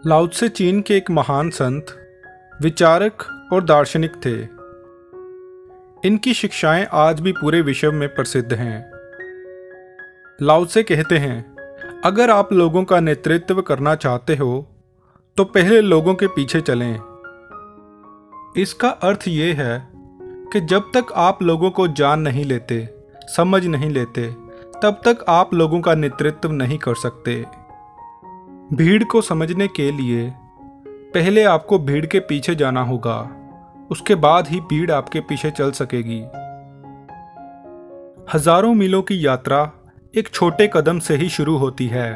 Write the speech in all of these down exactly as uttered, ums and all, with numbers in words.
लाओ त्से चीन के एक महान संत, विचारक और दार्शनिक थे। इनकी शिक्षाएं आज भी पूरे विश्व में प्रसिद्ध हैं। लाओ त्से कहते हैं, अगर आप लोगों का नेतृत्व करना चाहते हो तो पहले लोगों के पीछे चलें। इसका अर्थ ये है कि जब तक आप लोगों को जान नहीं लेते, समझ नहीं लेते, तब तक आप लोगों का नेतृत्व नहीं कर सकते। भीड़ को समझने के लिए पहले आपको भीड़ के पीछे जाना होगा, उसके बाद ही भीड़ आपके पीछे चल सकेगी। हजारों मीलों की यात्रा एक छोटे कदम से ही शुरू होती है।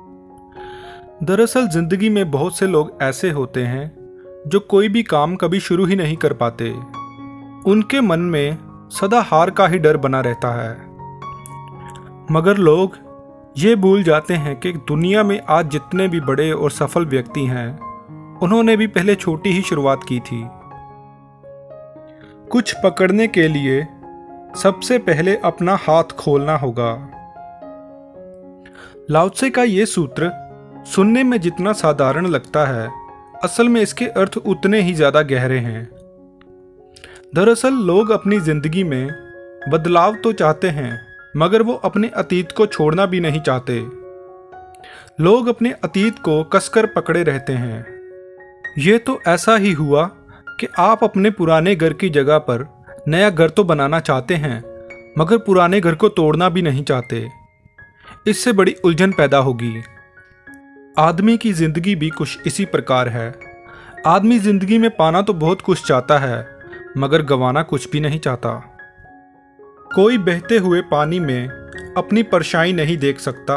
दरअसल जिंदगी में बहुत से लोग ऐसे होते हैं जो कोई भी काम कभी शुरू ही नहीं कर पाते। उनके मन में सदा हार का ही डर बना रहता है। मगर लोग ये भूल जाते हैं कि दुनिया में आज जितने भी बड़े और सफल व्यक्ति हैं, उन्होंने भी पहले छोटी ही शुरुआत की थी। कुछ पकड़ने के लिए सबसे पहले अपना हाथ खोलना होगा। लाओ त्से का ये सूत्र सुनने में जितना साधारण लगता है, असल में इसके अर्थ उतने ही ज्यादा गहरे हैं। दरअसल लोग अपनी जिंदगी में बदलाव तो चाहते हैं, मगर वो अपने अतीत को छोड़ना भी नहीं चाहते। लोग अपने अतीत को कसकर पकड़े रहते हैं। ये तो ऐसा ही हुआ कि आप अपने पुराने घर की जगह पर नया घर तो बनाना चाहते हैं, मगर पुराने घर को तोड़ना भी नहीं चाहते। इससे बड़ी उलझन पैदा होगी। आदमी की जिंदगी भी कुछ इसी प्रकार है। आदमी जिंदगी में पाना तो बहुत कुछ चाहता है, मगर गंवाना कुछ भी नहीं चाहता। कोई बहते हुए पानी में अपनी परछाई नहीं देख सकता।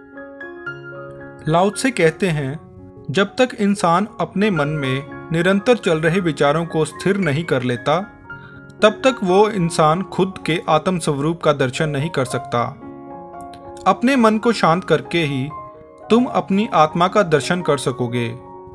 लाओ त्से कहते हैं, जब तक इंसान अपने मन में निरंतर चल रहे विचारों को स्थिर नहीं कर लेता, तब तक वो इंसान खुद के आत्म स्वरूप का दर्शन नहीं कर सकता। अपने मन को शांत करके ही तुम अपनी आत्मा का दर्शन कर सकोगे।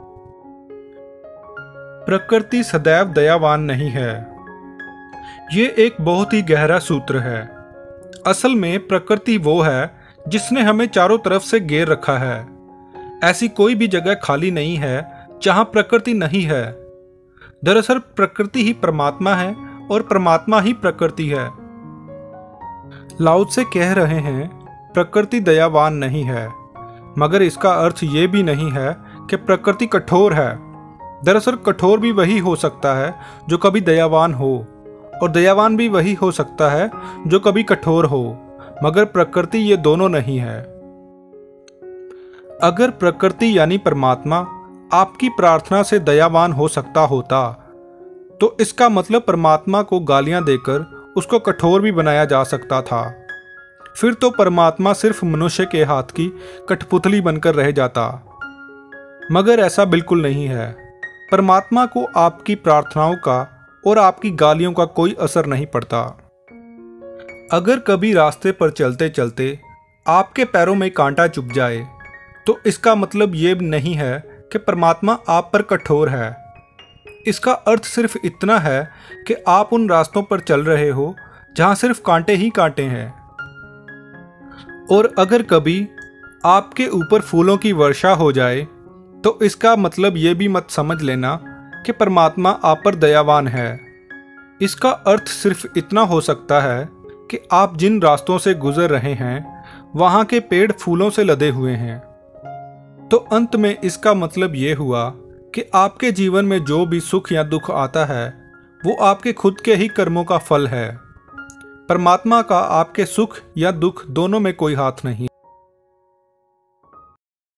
प्रकृति सदैव दयावान नहीं है। ये एक बहुत ही गहरा सूत्र है। असल में प्रकृति वो है जिसने हमें चारों तरफ से घेर रखा है। ऐसी कोई भी जगह खाली नहीं है जहां प्रकृति नहीं है। दरअसल प्रकृति ही परमात्मा है और परमात्मा ही प्रकृति है। लाओ त्से कह रहे हैं, प्रकृति दयावान नहीं है, मगर इसका अर्थ ये भी नहीं है कि प्रकृति कठोर है। दरअसल कठोर भी वही हो सकता है जो कभी दयावान हो, और दयावान भी वही हो सकता है जो कभी कठोर हो, मगर प्रकृति ये दोनों नहीं है। अगर प्रकृति यानी परमात्मा आपकी प्रार्थना से दयावान हो सकता होता, तो इसका मतलब परमात्मा को गालियां देकर उसको कठोर भी बनाया जा सकता था। फिर तो परमात्मा सिर्फ मनुष्य के हाथ की कठपुतली बनकर रह जाता। मगर ऐसा बिल्कुल नहीं है। परमात्मा को आपकी प्रार्थनाओं का और आपकी गालियों का कोई असर नहीं पड़ता। अगर कभी रास्ते पर चलते चलते आपके पैरों में कांटा चुभ जाए, तो इसका मतलब ये नहीं है कि परमात्मा आप पर कठोर है। इसका अर्थ सिर्फ इतना है कि आप उन रास्तों पर चल रहे हो जहां सिर्फ कांटे ही कांटे हैं। और अगर कभी आपके ऊपर फूलों की वर्षा हो जाए, तो इसका मतलब ये भी मत समझ लेना कि परमात्मा आप पर दयावान है। इसका अर्थ सिर्फ इतना हो सकता है कि आप जिन रास्तों से गुजर रहे हैं, वहां के पेड़ फूलों से लदे हुए हैं। तो अंत में इसका मतलब ये हुआ कि आपके जीवन में जो भी सुख या दुख आता है, वो आपके खुद के ही कर्मों का फल है। परमात्मा का आपके सुख या दुख दोनों में कोई हाथ नहीं।